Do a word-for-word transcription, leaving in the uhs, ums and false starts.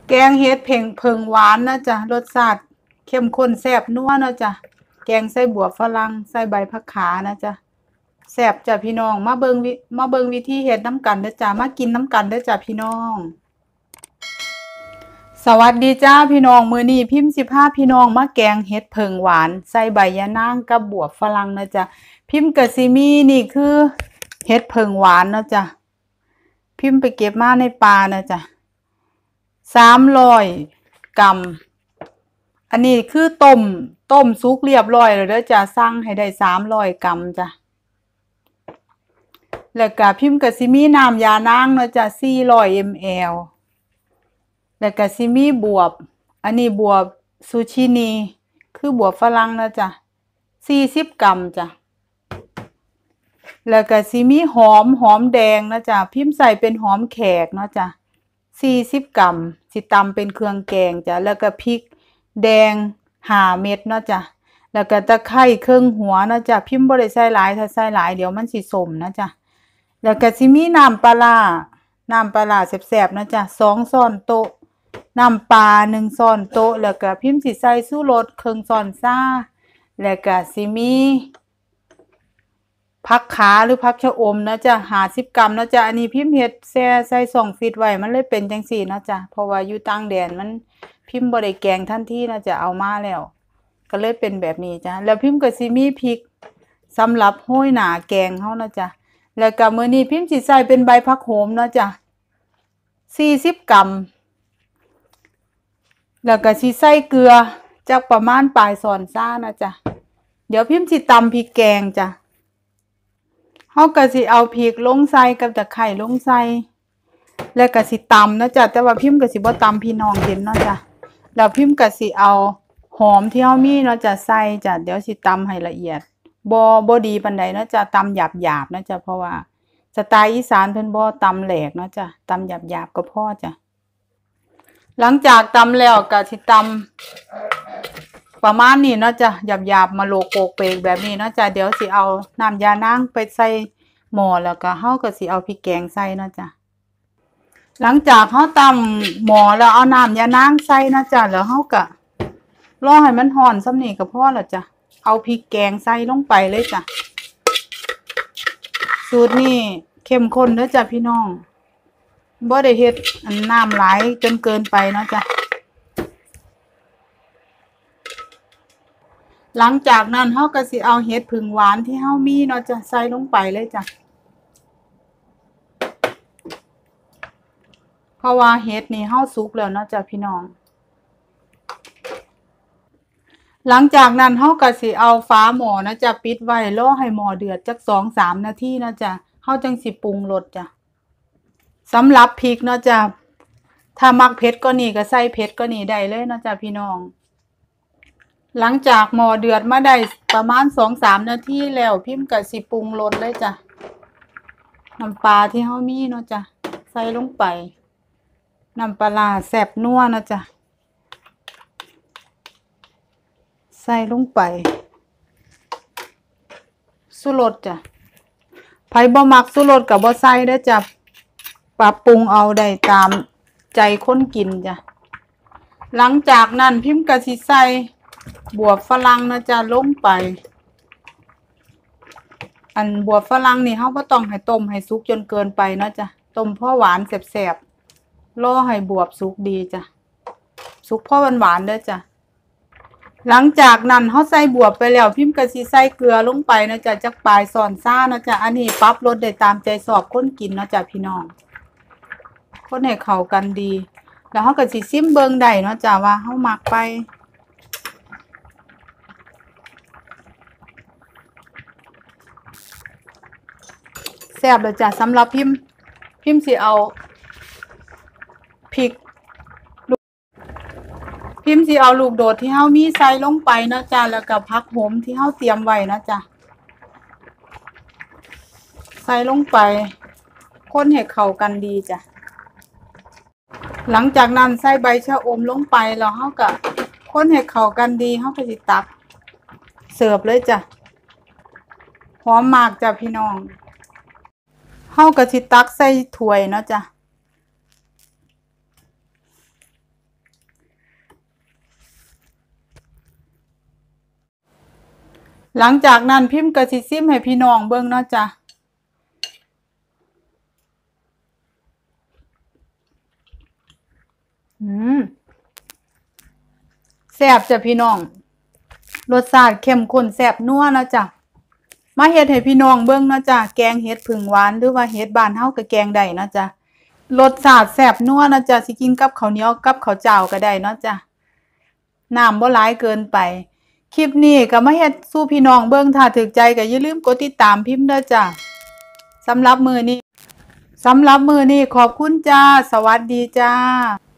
แกงเฮ็ดเพ่งเพิงหวานนะจ๊ะรสชาติเข้มข้นแซ่บนัวนะจ๊ะแกงใส่บวบฝรั่งใส่ใบผักขานะจ๊ะแซ่บจ้ะพี่น้องมาเบิ่งวิมาเบิ่งวิธีเฮ็ดน้ำกันเด้อจ้ะมากินน้ำกันเด้อจ้ะพี่น้องสวัสดีจ้าพี่น้องมื้อนี้พิมพ์สิพาพี่น้องมาแกงเฮ็ดเพิงหวานใส่ใบยะนางกับบวบฝรั่งนะจ๊ะพิมพ์ก็สิมีนี่คือเฮ็ดเพิงหวานนะจ๊ะพิมพ์ไปเก็บมาในป่านะจ๊ะสามร้อยกรัมอันนี้คือต้มต้มสุกเรียบร้อยแล้วเด้อจ้ะสั่งให้ได้สามร้อยกรัมจ้ะแล้วก็พิมพ์ก็สิมีน้ำยานางเนาะจ้ะสี่ร้อยมิลลิลิตร แล้วก็สิมีบวบอันนี้บวบซูชินีคือบวบฝรั่งนะจ้ะสี่สิบกรัมจ้ะแล้วก็สิมีหอมหอมแดงนะจ้ะพิมพ์ใส่เป็นหอมแขกเนาะจ้ะสี่สิบกรัมสิตำเป็นเครื่องแกงจ้ะแล้วก็พริกแดงห้าเม็ดเนาะจ้ะแล้วก็ตะไคร้ครึ่งหัวเนาะจ้ะพิมพ์บ่ได้ใส่หลายถ้าใส่หลายเดี๋ยวมันสิส้มนะจ้ะแล้วก็สิมีน้ำปลาร้าน้ำปลาร้าแซ่บๆนะจ้ะสองช้อนโต๊ะน้ำปลาหนึ่งช้อนโต๊ะแล้วก็พิมพ์สิใส่ชูรสครึ่งช้อนชาแล้วก็สิมีผักขาหรือผักชะอมนะจ้ะห้าสิบกรัมนะจ้ะอันนี้พิมพ์เฮ็ดแช่ใส่ช่องฟรีซไว้มันเลยเป็นจังซี่นะจ้ะเพราะว่าอยู่ต่างแดนมันพิมพ์บ่ได้แกงทันทีนะจ้ะเอามาแล้วก็เลยเป็นแบบนี้จ้ะแล้วพิมพ์ก็สิมีพริกสำหรับโรยหน้าแกงเฮานะจ้ะแล้วก็มื้อนี้พิมพ์สิใส่เป็นใบผักโหมเนาะจ้ะสี่สิบกรัมแล้วก็สิใส่เกลือจักประมาณปลายช้อนชานะจ้ะเดี๋ยวพิมพ์สิตำพริกแกงจ้ะเฮาก็สิเอาพริกลงใส่กับตะไคร้ลงใส่แล้วก็สิตำนะจ้ะแต่ว่าพิมพ์ก็สิบ่ตำพี่น้องเห็นเนาะจ้ะแล้วพิมพ์ก็สิเอาหอมที่เฮามีเนาะจ้ะใส่จ้ะเดี๋ยวสิตำให้ละเอียดบ่บ่ดีปานใดเนาะจ้ะตำหยาบๆนะจ้ะเพราะว่าสไตล์อีสานเพิ่นบ่ตำแหลกเนาะจ้ะตำหยาบๆก็พอจ้ะหลังจากตำแล้วก็สิตำประมาณนี้เนาะจ้ะหยาบๆมาโลโกเปกแบบนี้เนาะจ้ะเดี๋ยวสิเอาน้ำยานางไปใส่หม้อแล้วก็เฮาก็สิเอาพริกแกงใส่เนาะจ้ะหลังจากเฮาตำหม้อแล้วเอาน้ำยานางใส่นะจ้ะแล้วเฮาก็รอให้มันร้อนส่ำนี้ก็พอแล้วจ้ะเอาพริกแกงใส่ลงไปเลยจ้ะสูตรนี้เข้มข้นเด้อจ้ะพี่น้องบ่ได้เฮ็ดอันน้ำหลายจนเกินไปเนาะจ้ะหลังจากนั้นเฮาก็สิเอาเห็ดผึ่งหวานที่เฮามีเนาะจ้ะใส่ลงไปเลยจ้ะเพราะว่าเห็ดนี่เฮาสุกแล้วเนาะจ้ะพี่น้องหลังจากนั้นเฮาก็สิเอาฝาหม้อนะจ้ะปิดไว้รอให้หม้อเดือดจัก สองถึงสาม นาทีนะจ้ะเฮาจังสิปรุงรสจ้ะสำหรับพริกเนาะจ้ะถ้ามักเผ็ดก็นี่ก็ใส่เผ็ดก็นี่ได้เลยเนาะจ้ะพี่น้องหลังจากหม้อเดือดมาได้ประมาณ สองถึงสาม นาทีแล้วพิมพ์ก็สิปรุงรสเลยจ้ะน้ำปลาที่เฮามีเนาะจ้ะใส่ลงไปน้ำปลาร้าแซ่บนัวนะจ้ะใส่ลงไปชูรสจ้ะไผบ่มักชูรสก็บ่ใส่เด้อจ้ะปรับปรุงเอาได้ตามใจคนกินจ้ะหลังจากนั้นพิมพ์ก็สิใส่บวบฝรั่งนะจ้ะลงไปอันบวบฝรั่งนี่เฮาบ่ต้องให้ต้มให้สุกจนเกินไปเนาะจ้ะต้มพอหวานแซ่บๆรอให้บวบสุกดีจ้ะสุกพอหวานๆเด้อจ้ะหลังจากนั้นเฮาใส่บวบไปแล้วพิมพ์ก็สิใส่เกลือลงไปนะจ้ะจักปลายช้อนชานะจ้ะอันนี้ปรับรสได้ตามใจชอบคนกินเนาะจ้ะพี่น้องคนให้เข้ากันดีแล้วเฮาก็สิซิมเบิ่งได้เนาะจ้ะว่าเฮามักไปแซ่บแล้วจ้ะสำหรับพิมพ์พิมพ์สิเอาพริกพิมพ์สิเอาลูกโดดที่เฮามีใส่ลงไปนะจ้ะแล้วก็ผักโหมที่เฮาเตรียมไว้นะจ้ะใส่ลงไปคนให้เข้ากันดีจ้ะหลังจากนั้นใส่ใบชะอมลงไปแล้วเฮาก็คนให้เข้ากันดีเฮาก็สิตักเสิร์ฟเลยจ้ะหอมมากจ้ะพี่น้องเฮาก็สิตักใส่ถ้วยเนาะจ้ะหลังจากนั้นพิมพ์ก็สิซิมให้พี่น้องเบิ่งเนาะจ้ะอืมแซ่บจ้ะพี่น้องรสชาติเข้มข้นแซ่บนัวเนาะจ้ะมาเฮ็ดให้พี่น้องเบิ่งเนาะจ้ะแกงเห็ดผึ่งหวานหรือว่าเห็ดบ้านเฮาก็แกงได้เนาะจ้ะรสชาติแซ่บนัวเนาะจ้ะสิกินกับข้าวเหนียวกับข้าวเจ้าก็ได้เนาะจ้ะน้ำบ่หลายเกินไปคลิปนี้ก็มาเฮ็ดสู่พี่น้องเบิ่งถ้าถูกใจก็อย่าลืมกดติดตามพิมพ์เด้อจ้ะสำหรับมื้อนี้สำหรับมื้อนี้ขอบคุณจ้าสวัสดีจ้า